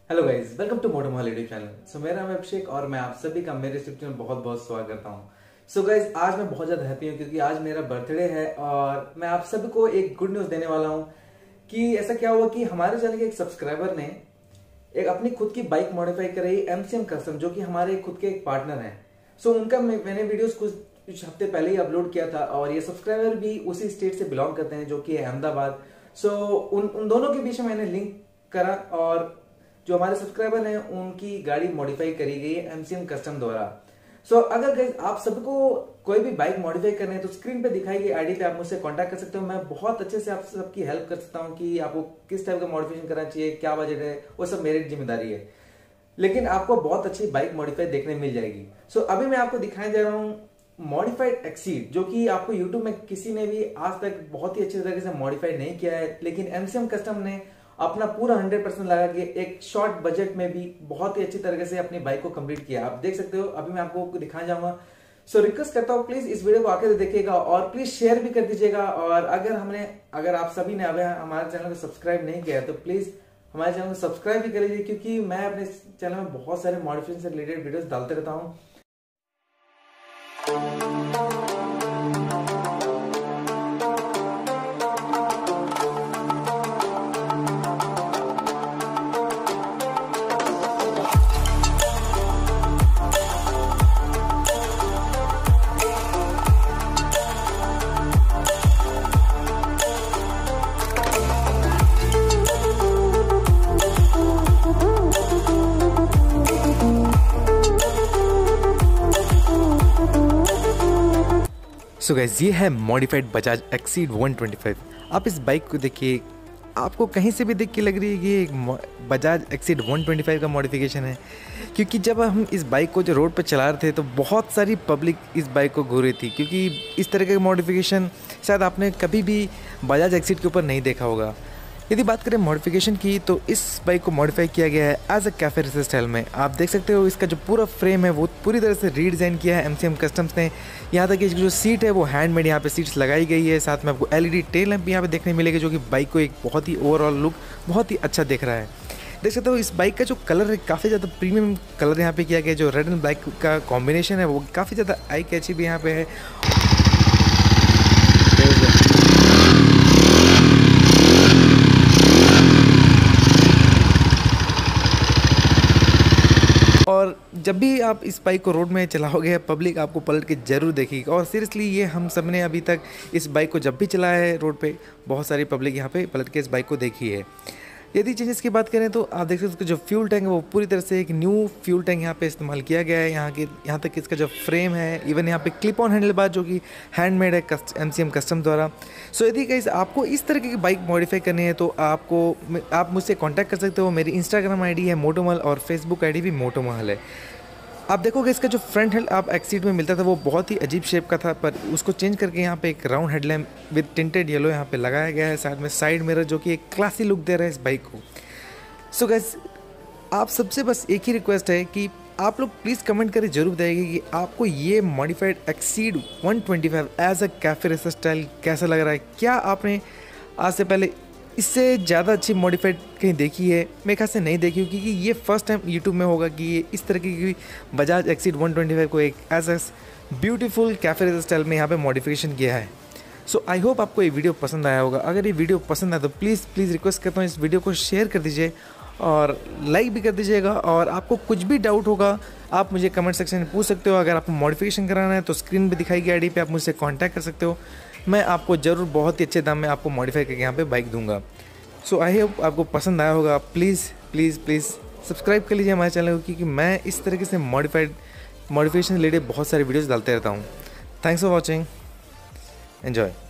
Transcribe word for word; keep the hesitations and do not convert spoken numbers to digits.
Hello guys, welcome to Motomohal YouTube channel. So मेरा नाम है अभिषेक और मैं आप सभी का मेरे यूट्यूब चैनल में बहुत बहुत स्वागत करता हूं। सो गाइस, आज मैं बहुत ज्यादा हैप्पी हूं क्योंकि आज मेरा बर्थडे है और मैं आप सभी को एक गुड न्यूज देने वाला हूं कि ऐसा क्या हुआ कि हमारे चैनल के एक सब्सक्राइबर ने एक अपनी खुद की बाइक मॉडिफाई कराई एमसीएम कस्टम, जो कि हमारे खुद के एक पार्टनर है। सो उनका मैंने वीडियोस कुछ कुछ हफ्ते पहले ही अपलोड किया था और ये सब्सक्राइबर भी उसी स्टेट से बिलोंग करते हैं, जो कि है अहमदाबाद। सो उन उन दोनों के बीच में मैंने लिंक करा और जो हमारे सब्सक्राइबर हैं उनकी गाड़ी मॉडिफाई करी गई है एमसीएम कस्टम द्वारा। सो so, अगर गाइस आप सबको कोई भी बाइक मॉडिफाई करनी है तो स्क्रीन पे दिखाई गई आईडी पे आप मुझसे कांटेक्ट कर सकते हो। मैं बहुत अच्छे से आप सबकी हेल्प कर सकता हूं कि आपको किस टाइप का मॉडिफिकेशन करना चाहिए, क्या बजट है, वो सब मेरी जिम्मेदारी है। लेकिन आपको बहुत अच्छी बाइक मॉडिफाई देखने मिल जाएगी। सो so, अभी मैं आपको दिखाने जा रहा हूँ मॉडिफाइड एक्सीड, जो कि आपको यूट्यूब में किसी ने भी आज तक बहुत ही अच्छे तरीके से मॉडिफाई नहीं किया है, लेकिन एमसीएम कस्टम ने अपना पूरा हंड्रेड परसेंट लगा के एक शॉर्ट बजट में भी बहुत ही अच्छी तरीके से अपनी बाइक को कंप्लीट किया। आप देख सकते हो, अभी मैं आपको दिखाने जाऊंगा। सो रिक्वेस्ट करता हूँ प्लीज इस वीडियो को आके देखिएगा और प्लीज शेयर भी कर दीजिएगा। और अगर हमने अगर आप सभी ने अभी हमारे चैनल को सब्सक्राइब नहीं किया है तो प्लीज हमारे चैनल को सब्सक्राइब भी कर लीजिए, क्योंकि मैं अपने चैनल में बहुत सारे मॉडिफिकेशन से रिलेटेड वीडियोस डालते रहता हूँ। सो गाइस, ये है modified Bajaj Exceed one twenty five. आप इस बाइक को देखिए, आपको कहीं से भी देख के लग रही है कि ये एक Bajaj Exceed one twenty five का मॉडिफिकेशन है, क्योंकि जब हम इस बाइक को जो रोड पर चला रहे थे तो बहुत सारी पब्लिक इस बाइक को घूर रही थी, क्योंकि इस तरह का मॉडिफिकेशन शायद आपने कभी भी बजाज एक्सीड के ऊपर नहीं देखा होगा। यदि बात करें मॉडिफिकेशन की तो इस बाइक को मॉडिफाई किया गया है as a cafe racer style में। आप देख सकते हो इसका जो पूरा फ्रेम है वो पूरी तरह से रीडिज़ाइन किया है एमसीएम कस्टम्स ने। यहाँ तक कि जो सीट है वो हैंडमेड यहाँ पे सीट्स लगाई गई है। साथ में आपको एलईडी टेल लैंप यहाँ पे देखने मिलेगा, जो कि बाइक को एक बहुत ही ओवरऑल लुक बहुत ही अच्छा दिख रहा है। देख सकते हो इस बाइक का जो कलर है काफ़ी ज़्यादा प्रीमियम कलर यहाँ पे किया गया है। जो रेड एंड ब्लैक का कॉम्बिनेशन है वो काफ़ी ज़्यादा आई कैची भी यहाँ पे है। और जब भी आप इस बाइक को रोड में चलाओगे पब्लिक आपको पलट के जरूर देखेगी। और सीरियसली ये हम सब ने अभी तक इस बाइक को जब भी चलाया है रोड पे, बहुत सारी पब्लिक यहाँ पे पलट के इस बाइक को देखी है। यदि चेंजेस की बात करें तो आप देख सकते हो जो फ्यूल टैंक है वो पूरी तरह से एक न्यू फ्यूल टैंक यहाँ पे इस्तेमाल किया गया है। यहाँ के यहाँ तक इसका जो फ्रेम है, इवन यहाँ पे क्लिप ऑन हैंडल बार जो कि हैंडमेड है एमसीएम कस्टम द्वारा। सो यदि गाइस आपको इस तरह की बाइक मॉडिफाई करनी है तो आपको आप मुझसे कॉन्टैक्ट कर सकते हो। मेरी इंस्टाग्राम आई डी है मोटोमहल और फेसबुक आई डी भी मोटोमहल है। आप देखोगे इसका जो फ्रंट हेड आप एक्सीड में मिलता था वो बहुत ही अजीब शेप का था, पर उसको चेंज करके यहाँ पे एक round headlamp with tinted yellow यहाँ पे लगाया गया है। साथ में साइड मिरर जो कि एक क्लासी लुक दे रहा है इस बाइक को। सो गाइस, आप सबसे बस एक ही रिक्वेस्ट है कि आप लोग प्लीज़ कमेंट करके जरूर बताइए कि आपको ये modified Exceed one twenty five as a cafe racer style कैसा लग रहा है। क्या आपने आज से पहले इससे ज़्यादा अच्छी मॉडिफाइड कहीं देखी है? मेरे ख्याल से नहीं देखी, क्योंकि ये फर्स्ट टाइम यूट्यूब में होगा कि ये इस तरीके की Bajaj Exceed one twenty five को एक as a beautiful cafe racer style में यहाँ पे मॉडिफिकेशन किया है। सो आई होप आपको ये वीडियो पसंद आया होगा। अगर ये वीडियो पसंद आया तो प्लीज़ प्लीज़ रिक्वेस्ट करता हूँ इस वीडियो को शेयर कर दीजिए और लाइक भी कर दीजिएगा। और आपको कुछ भी डाउट होगा आप मुझे कमेंट सेक्शन में पूछ सकते हो। अगर आपको मॉडिफिकेशन कराना है तो स्क्रीन पे दिखाई गई आईडी पे आप मुझसे कांटेक्ट कर सकते हो। मैं आपको ज़रूर बहुत ही अच्छे दाम में आपको मॉडिफाई करके यहाँ पे बाइक दूंगा। सो आई होप आपको पसंद आया होगा। प्लीज़ प्लीज़ प्लीज़ सब्सक्राइब कर लीजिए हमारे चैनल को, क्योंकि मैं इस तरीके से मॉडिफाइड मॉडिफिकेशन रिलेटेड बहुत सारे वीडियोज़ डालते रहता हूँ। Thanks for watching, enjoy.